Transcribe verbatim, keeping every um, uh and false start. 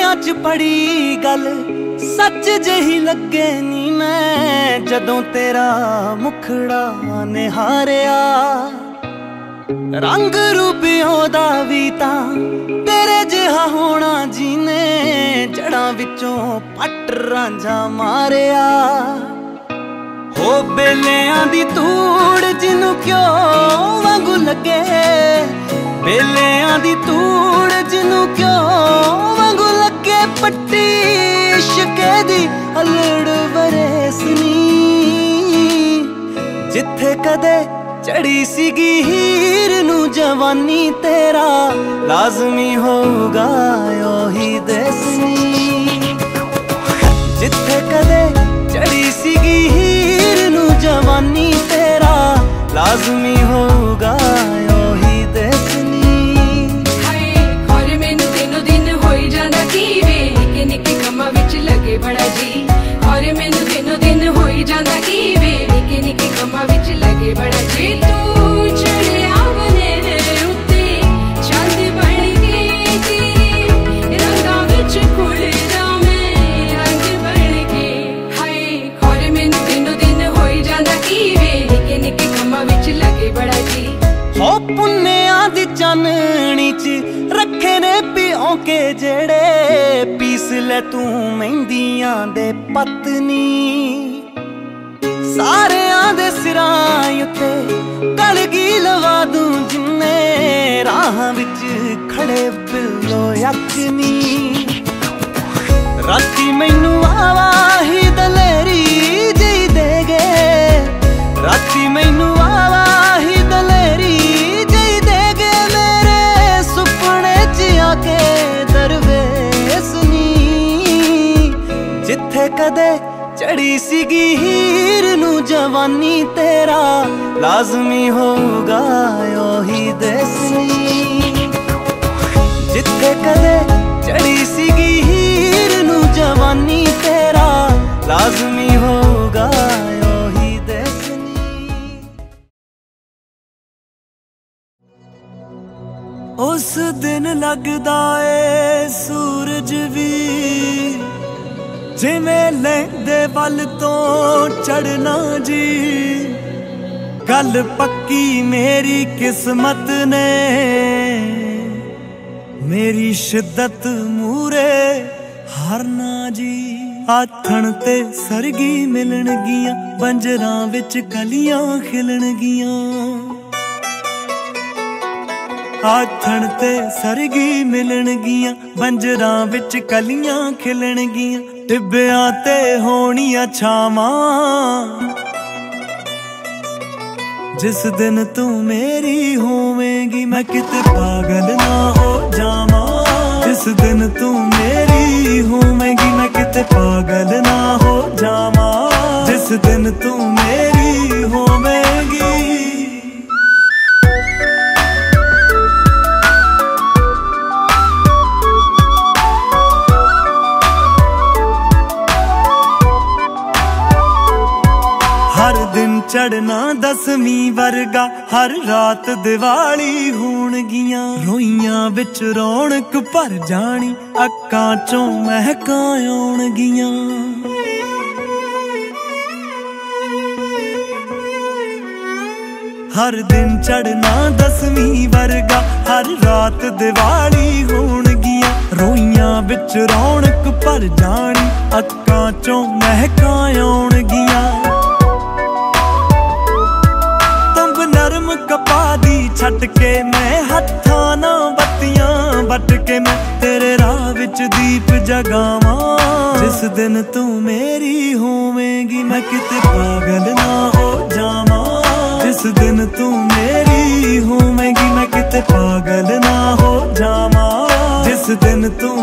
दुनिया च पड़ी गल सच जही लगे नी मैं जदों तेरा मुखड़ा निहारिया। रंग रूपियों दा भी तां तेरे जिहा होना जीने जड़ां विचों पट रांझा मारिया। हो बेलियां दी तूड़ जिनू क्यों वांगू लगे, बेलियां दी तूड़ जिनू क्यों वांगू लगे, पट्टी इश्के दी अलड़ वरेसनी जिथे कदे चढ़ी सीगी हीर नू जवानी तेरा लाजमी होगा ओही दसनी। जिथे कदे चढ़ी सीगी हीर नू जवानी तेरा लाजमी होगा ओही दसनी। और मैनू तीनों दिन होई जांदा की वे निके निके कम्मां विच लगे बड़ा जी। और मैनू तीनों दिन होई जांदा की वे निके निके कम्मां विच लगे बड़ा जी। तू चढ़िया बने उत्ते चंद बन के जी रंगां विच खुल जा मैं रंग बन के। हाय और मैनू तीनों दिन होई जांदा की वे निके निके कम्मां विच लगे बड़ा जी। हो पुन्निया दी चाननी च रखे ने पिओ के जेड़े पीस ले तू मेहंदियां दे पत्नी। सारियां दे सिरां उत्ते कलगी लवा दूं जिन्ने राह विच खड़े बिल्लो यकनी। राती मैनू आवाही दलेरी जी देगे, राती मैनू आवाही दलेरी जी देगे, मेरे सुपने च आके दरवेसनी। जिथे कदे चढ़ी सीगी हीर नू जवानी तेरा लाजमी होगा ओही दसनी। जिथे कदे चढ़ी सीगी हीर नू जवानी तेरा लाजमी होगा ओही दसनी। उस दिन लगदा ए सूरज भी जिमें लैंदे वल तो चढ़ना जी। गल पक्की मेरी किस्मत ने मेरी शिद्दत मूरे हारना जी। आथण ते सरगी मिलन गियां बंजरां विच कलियां खिलन गियां। आथण ते सरगी मिलन गियां बंजरां विच कलियां खिलन गियां। टिब्बियां ते होणियां छावां जिस दिन तू मेरी होवेंगी मैं किते पागल ना हो जावां। जिस दिन तू मेरी होवेंगी मैं किते पागल ना हो जावां। जिस दिन तू मेरी होवेंगी। हर दिन चढ़ना दसवीं वर्गा हर रात दिवाली होणगियां। रोइयां विच रौनक भर जानी अक्कां चों महकां आउणगियां। हर दिन चढ़ना दसवीं वर्गा हर रात दिवाली होणगियां। रोइयां विच रौनक भर जानी अक्कां चों महकां आउणगियां। नरम कपा दी छट के मैं हत्थां ना बत्तियां बट के मैं तेरे राह विच दीप जगावां। जिस दिन तू मेरी होवेंगी मैं किते पागल ना हो जावां। जिस दिन तू मेरी होवेंगी मैं किते पागल ना हो जावां। जिस दिन तू